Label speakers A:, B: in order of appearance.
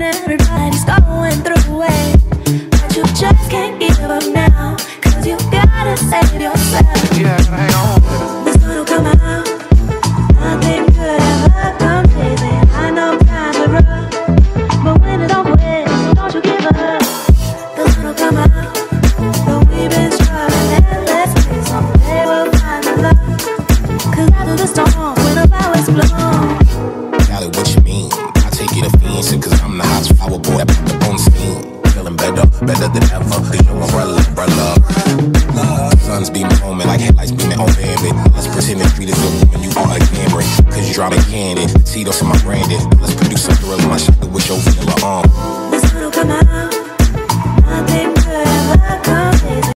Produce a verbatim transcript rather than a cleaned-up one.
A: everybody's going through it, but you just can't give up now, cause you gotta save yourself.
B: Yeah, gotta hang on.
A: The sun will come out, nothing good ever comes easy. I know times are rough, but when it's over with, don't you give up. The sun will come out, but we've been struggling endlessly, someday we'll find the love, cause after the storm, when the flowers bloom.
C: Golly, what you mean? I take you to Phoenix, cause I'm the hottest flower boy that put up on the scene. Feeling better, better than ever, cause your umbrella, umbrella. Suns beaming on me like headlights beaming on baby. Let's pretend the street is the woman you are a Camry, cause you driving candid. Tito's in my branded. Let's produce a thrill in my shot with your